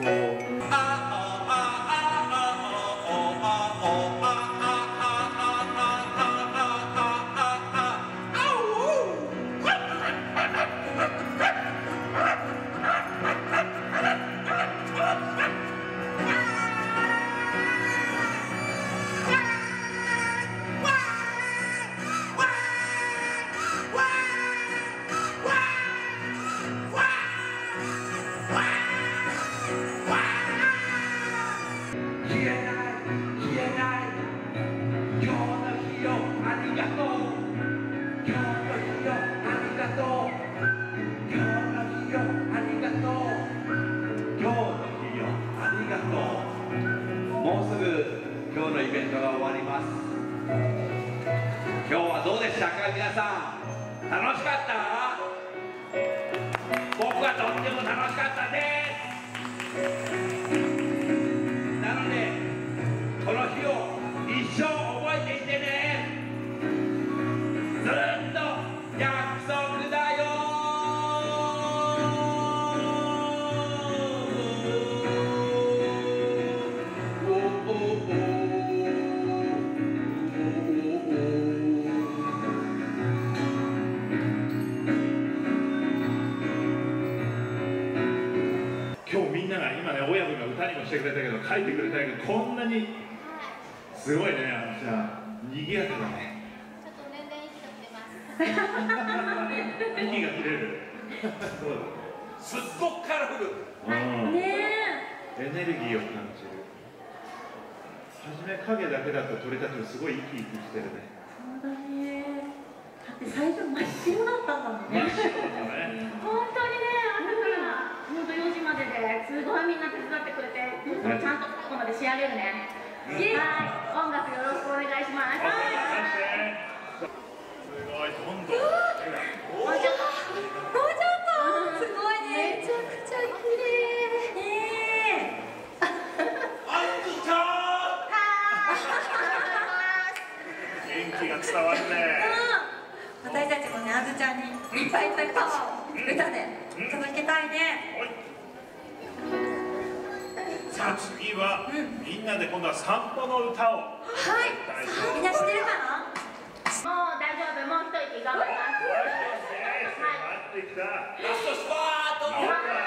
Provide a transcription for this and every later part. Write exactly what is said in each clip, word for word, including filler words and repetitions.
もうすぐ今日のイベントが終わります。今日はどうでしたか皆さん。楽しかった？僕はとっても楽しかったです。なのでこの日を一生覚えていてね。ずっと約束だよ。 今日みんなが今ね、親分が歌にもしてくれたけど書いてくれたけど、こんなにすごいね、あのさ、賑やかだね。 ちょっと年々息が出ます。 息が切れる。 すっごくカラフル。 ねえ。エネルギーを感じる。初め影だけだと取れたけど、すごい生き生きしてるね。 そうだね。だって最初真っ白だったんだもんね。 真っ白だね。 本当にね、朝から本当よじまでですごいみんな手伝ってくれて、ちゃんとここまで仕上げるね。はい、音楽よろしくお願いします。 すごい、どんどん。 もうちょっと。もうちょっと。すごいね。めちゃくちゃ綺麗。ねえ。 あんずちゃん。 元気が伝わるね。 私たちもね、あずちゃんにいっぱいいっぱいパワーを歌で届けたいね。 さあ次は、みんなで今度は散歩の歌を。 はい。みんな知ってるかな？もう大丈夫、もう一息頑張ります。 待ってきた。 ラストスパート。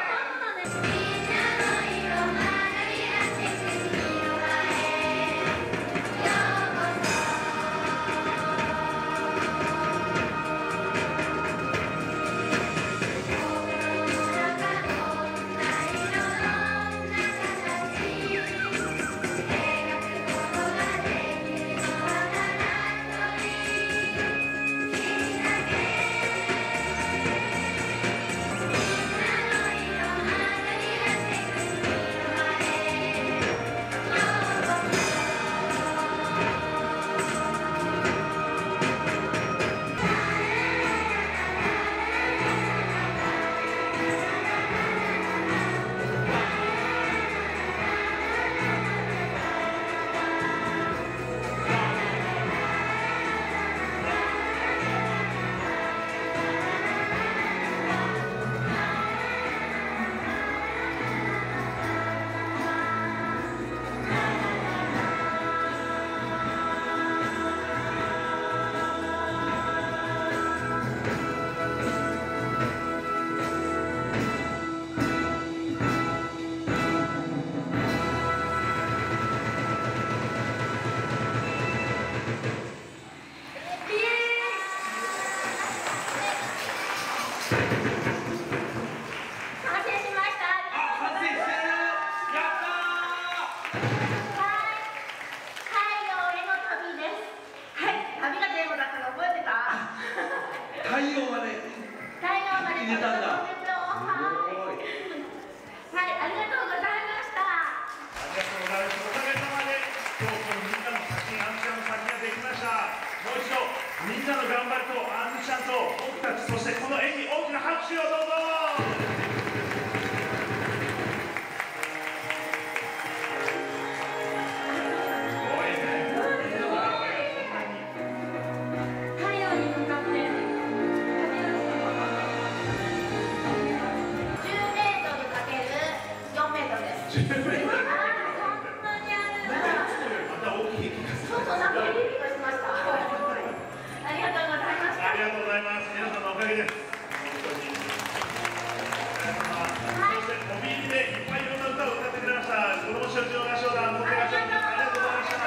太陽まで太陽まで入れたんだ。 はい、ありがとうございました。 ありがとうございます。おかげさまで今日このみんなの作品、あんちゃんの作品ができました。もう一度みんなの頑張りとあんちゃんと僕たち、そしてこの演技、大きな拍手をどうぞ。 じゅうメートルかけるよんメートルです。 じゅうメートル。 あーそんなにあるんだ。 また大きい気がする。 ちょっとなんかビビッとしました。ありがとうございました。 ありがとうございます。皆さんのおかげです。本当に。そして飛び入りでいっぱいいろんな歌を歌ってくれました。子ども小中合唱団、本当に合唱団、ありがとうございました。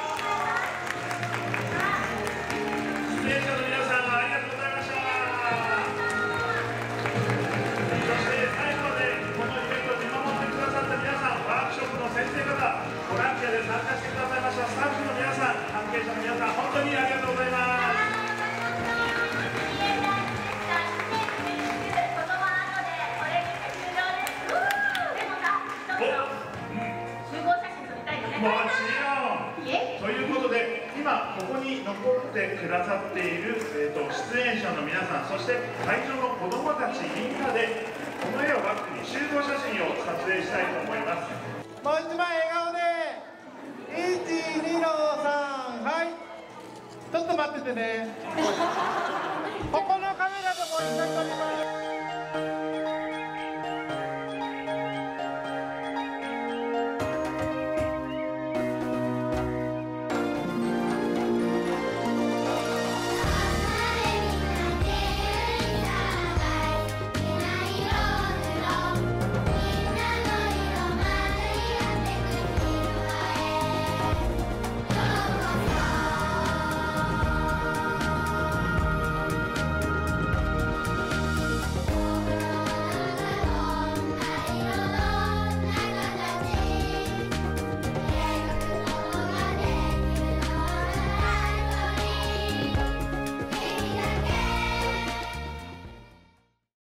出演者の皆さん、ありがとうございました。そして最後までこのイベントを見守ってくださった皆さん、ワークショップの先生方、ボランティアで参加してくださいましたスタッフの皆さん、関係者の皆さん、本当にありがとうございます。もちろんということで、今ここに残ってくださっている、えー、と出演者の皆さん、そして会場の子どもたちみんなでこの絵をバックに集合写真を撮影したいと思います。 もう一枚笑顔でいちにのさん、はい、ちょっと待っててねここのカメラとも一緒に撮ります。